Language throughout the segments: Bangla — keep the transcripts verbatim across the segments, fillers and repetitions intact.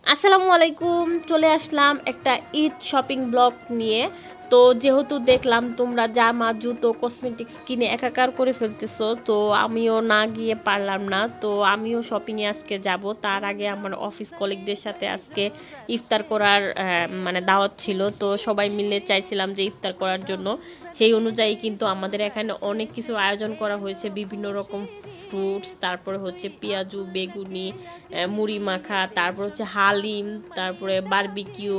আসসালামু আলাইকুম। চলে আসলাম একটা ঈদ শপিং ব্লগ নিয়ে। তো যেহেতু দেখলাম তোমরা জামা জুতো কসমেটিক্স কিনে একাকার করে ফেলতেছো, তো আমিও না গিয়ে পারলাম না। তো আমিও শপিংয়ে আজকে যাব। তার আগে আমার অফিস কলিগদের সাথে আজকে ইফতার করার মানে দাওয়াত ছিল, তো সবাই মিলে চাইছিলাম যে ইফতার করার জন্য। সেই অনুযায়ী কিন্তু আমাদের এখানে অনেক কিছু আয়োজন করা হয়েছে, বিভিন্ন রকম ফ্রুটস, তারপরে হচ্ছে পেঁয়াজু বেগুনি, মুড়ি মাখা, তারপর হচ্ছে হালিম, তারপরে বারবিকিউ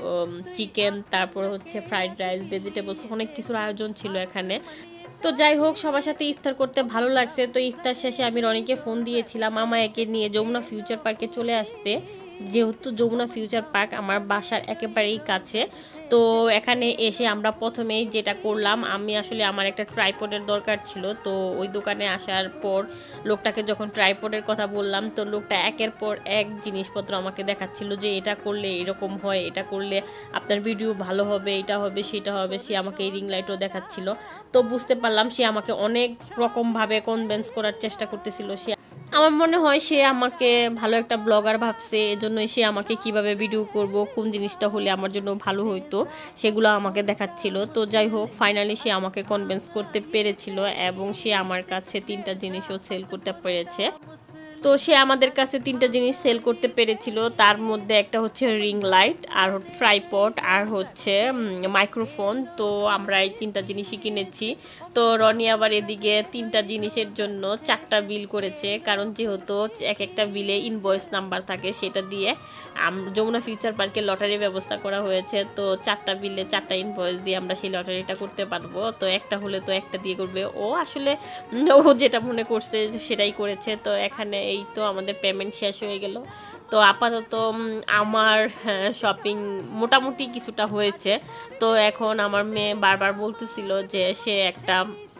চিকেন, তারপরে হচ্ছে ফ্রাইড রাইস, ভেজিটেবলস, অনেক কিছুর আয়োজন ছিল এখানে। তো যাই হোক, সবার সাথে ইফতার করতে ভালো লাগছে। তো ইফতার শেষে আমি রনিকে ফোন দিয়েছিলাম মামা একে নিয়ে যমুনা ফিউচার পার্কে চলে আসতে, যেহেতু যমুনা ফিউচার পার্ক আমার বাসার একেবারেই কাছে। তো এখানে এসে আমরা প্রথমেই যেটা করলাম, আমি আসলে আমার একটা ট্রাইপডের দরকার ছিল। তো ওই দোকানে আসার পর লোকটাকে যখন ট্রাইপডের কথা বললাম, তো লোকটা একের পর এক জিনিসপত্র আমাকে দেখাচ্ছিল যে এটা করলে এরকম হয়, এটা করলে আপনার ভিডিও ভালো হবে, এটা হবে সেটা হবে। সে আমাকে এই রিং লাইটও দেখাচ্ছিল। তো বুঝতে পারলাম সে আমাকে অনেক রকমভাবে কনভিন্স করার চেষ্টা করতেছিল। সে, আমার মনে হয় সে আমাকে ভালো একটা ব্লগার ভাবছে, এজন্যই সে আমাকে কিভাবে ভিডিও করব, কোন জিনিসটা হলে আমার জন্য ভালো হইতো সেগুলো আমাকে দেখাচ্ছিল। তো যাই হোক, ফাইনালি সে আমাকে কনভিন্স করতে পেরেছিল এবং সে আমার কাছে তিনটা জিনিসও সেল করতে পেরেছে। তো সে আমাদের কাছে তিনটা জিনিস সেল করতে পেরেছিল। তার মধ্যে একটা হচ্ছে রিং লাইট, আর ট্রাইপড, আর হচ্ছে মাইক্রোফোন। তো আমরা এই তিনটা জিনিসই কিনেছি। তো রনি আবার এদিকে তিনটা জিনিসের জন্য চারটা বিল করেছে, কারণ যেহেতু এক একটা বিলে ইনভয়েস নাম্বার থাকে, সেটা দিয়ে যমুনা ফিউচার পার্কে লটারির ব্যবস্থা করা হয়েছে। তো চারটা বিলে চারটা ইনভয়েস দিয়ে আমরা সেই লটারিটা করতে পারবো। তো একটা হলে তো একটা দিয়ে করবে ও, আসলে ও যেটা মনে করছে সেটাই করেছে। তো এখানে এই তো আমাদের পেমেন্ট শেষ হয়ে গেল। তো আপাতত আমার শপিং মোটামুটি কিছুটা হয়েছে। তো এখন আমার মেয়ে বারবার বলতেছিল যে সে একটা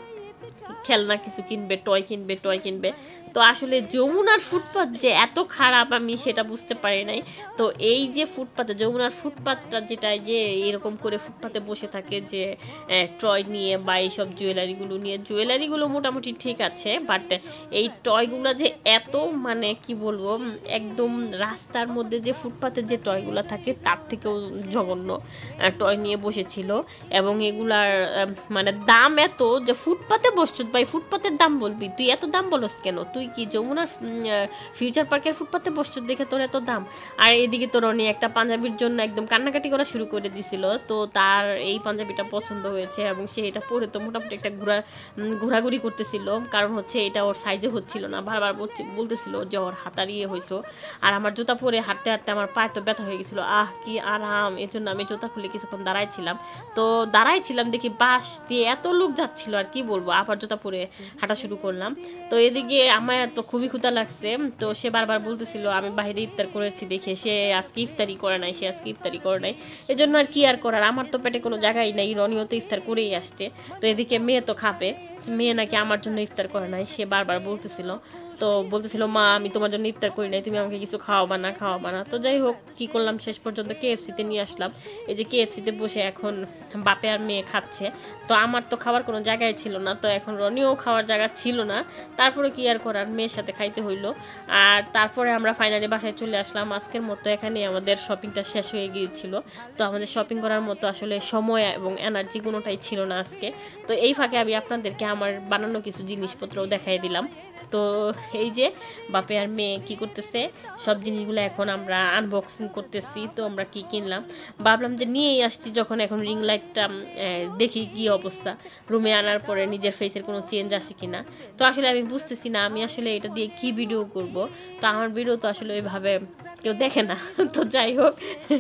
খেলনা কিছু কিনবে, টয় কিনবে, টয় কিনবে। তো আসলে যমুনার ফুটপাথ যে এত খারাপ আমি সেটা বুঝতে পারি নাই। তো এই যে ফুটপাথে যমুনার ফুটপাথটা, যেটা যে এরকম করে ফুটপাথে বসে থাকে যে টয় নিয়ে বা এইসব জুয়েলারিগুলো নিয়ে, জুয়েলারিগুলো মোটামুটি ঠিক আছে, বাট এই টয়গুলো যে এত মানে কি বলবো, একদম রাস্তার মধ্যে যে ফুটপাথের যে টয়গুলো থাকে তার থেকেও জঘন্য টয় নিয়ে বসেছিল। এবং এগুলার মানে দাম এত যে ফুটপাথে বসছ ভাই, ফুটপাথের দাম বলবি তুই, এত দাম বলস কেন? তুই কি যমুনার ফিউচার পার্কের ফুটপাথে বসছ দেখে তোর এত দাম? আর এদিকে তোর রনি একটা পাঞ্জাবির জন্য একদম কান্নাকাটি করা শুরু করে দিছিল। তো তার এই পাঞ্জাবিটা পছন্দ হয়েছে এবং সে এটা পরে তো মোটামুটি একটা ঘোরা ঘোরাঘুরি করতেছিল, কারণ হচ্ছে এটা ওর সাইজে হচ্ছিল না। বারবার বলতেছিল যে ওর হাতারিয়ে হয়েছে। আর আমার জুতা পরে হাঁটতে হাঁটতে আমার পায়ে তো ব্যথা হয়ে গেছিলো, আহ কি আরাম। এই জন্য আমি জুতা খুলে কিছুক্ষণ দাঁড়াইছিলাম। তো দাঁড়াইছিলাম দেখি বাস দিয়ে এত লোক যাচ্ছিল, আর কি বলবো, আবার জুতা পরে হাঁটা শুরু করলাম। তো এদিকে আমার তো খুবই ক্ষুধা লাগছে। তো সে বারবার বলতেছিল আমি বাইরে ইফতার করেছি দেখে সে আজকে ইফতারি করে নাই, সে আজকে ইফতারি করে নাই। এই জন্য আর কি আর করার, আমার তো পেটে কোনো জায়গায় নাই, রনিও তো ইফতার করেই আসতে। তো এদিকে মেয়ে তো খাবে, মেয়ে নাকি আমার জন্য ইফতার করে নাই, সে বারবার বলতেছিল। তো বলতেছিল মা আমি তোমার জন্য ইফতার করি নাই, তুমি আমাকে কিছু খাওয়াবা না খাওয়াবা না। তো যাই হোক, কী করলাম, শেষ পর্যন্ত কেএফসিতে নিয়ে আসলাম। এই যে কেএফসিতে বসে এখন বাপে আর মেয়ে খাচ্ছে। তো আমার তো খাওয়ার কোনো জায়গায় ছিল না, তো এখন রনিও খাওয়ার জায়গা ছিল না। তারপরে কি আর করার, মেয়ের সাথে খাইতে হইলো। আর তারপরে আমরা ফাইনালি বাসায় চলে আসলাম। আজকের মতো এখানে আমাদের শপিংটা শেষ হয়ে গিয়েছিল। তো আমাদের শপিং করার মতো আসলে সময় এবং এনার্জি কোনোটাই ছিল না আজকে। তো এই ফাঁকে আমি আপনাদেরকে আমার বানানো কিছু জিনিসপত্রও দেখাই দিলাম। তো এই যে বাপে আর মেয়ে কী করতেছে, সব জিনিসগুলো এখন আমরা আনবক্সিং করতেছি। তো আমরা কি কিনলাম ভাবলাম যে নিয়েই আসছি যখন, এখন রিং লাইটটা দেখি কি অবস্থা। রুমে আনার পরে নিজের ফেসের কোনো চেঞ্জ আসে কি না। তো আসলে আমি বুঝতেছি না আমি আসলে এটা দিয়ে কি ভিডিও করব। তো আমার ভিডিও তো আসলে ওইভাবে কেউ দেখে না। তো যাই হোক,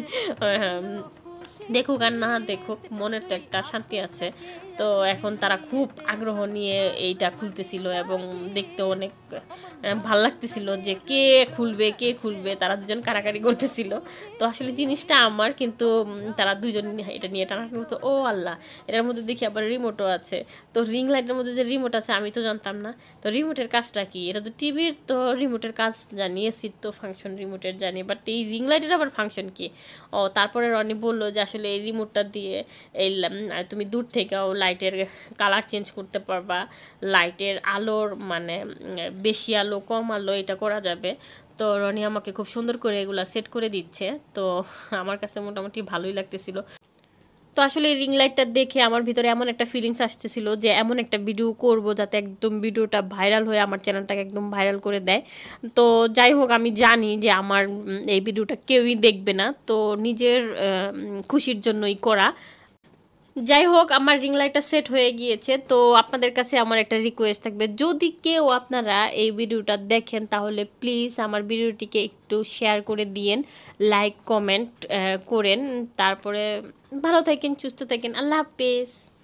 দেখুক আর না দেখুক, মনের তো একটা শান্তি আছে। তো এখন তারা খুব আগ্রহ নিয়ে এইটা খুলতেছিল এবং দেখতে অনেক ভাল লাগতেছিল যে কে খুলবে কে খুলবে, তারা দুজন কারাকারি করতেছিল। তো আসলে জিনিসটা আমার, কিন্তু তারা দুজন এটা নিয়ে টানাটানি করতো। ও আল্লাহ, এটার মধ্যে দেখি আবার রিমোটও আছে। তো রিং লাইটের মধ্যে যে রিমোট আছে আমি তো জানতাম না। তো রিমোটের কাজটা কি, এটা তো টিভির তো রিমোটের কাজ জানি, এসির তো ফাংশন রিমোটের জানি, বাট এই রিং লাইটের আবার ফাংশন কি? ও তারপরে রনি বললো যে আসলে এই রিমোটটা দিয়ে এই তুমি দূর থেকেও লাইটের কালার চেঞ্জ করতে পারবা, লাইটের আলোর মানে বেশি আলো কম আলো এটা করা যাবে। তো রনি আমাকে খুব সুন্দর করে এগুলা সেট করে দিচ্ছে। তো আমার কাছে মোটামুটি ভালোই লাগতেছিল। তো আসলে এই রিং লাইটটা দেখে আমার ভিতরে এমন একটা ফিলিংস আসতেছিল যে এমন একটা ভিডিও করব যাতে একদম ভিডিওটা ভাইরাল হয়ে আমার চ্যানেলটাকে একদম ভাইরাল করে দেয়। তো যাই হোক, আমি জানি যে আমার এই ভিডিওটা কেউই দেখবে না, তো নিজের খুশির জন্যই করা। যাই হোক, আমার রিং লাইটটা সেট হয়ে গিয়েছে। তো আপনাদের কাছে আমার একটা রিকোয়েস্ট থাকবে, যদি কেউ আপনারা এই ভিডিওটা দেখেন তাহলে প্লিজ আমার ভিডিওটিকে একটু শেয়ার করে দিয়েন, লাইক কমেন্ট করেন। তারপরে ভালো থাকেন, সুস্থ থাকেন, আল্লাহ হাফেজ।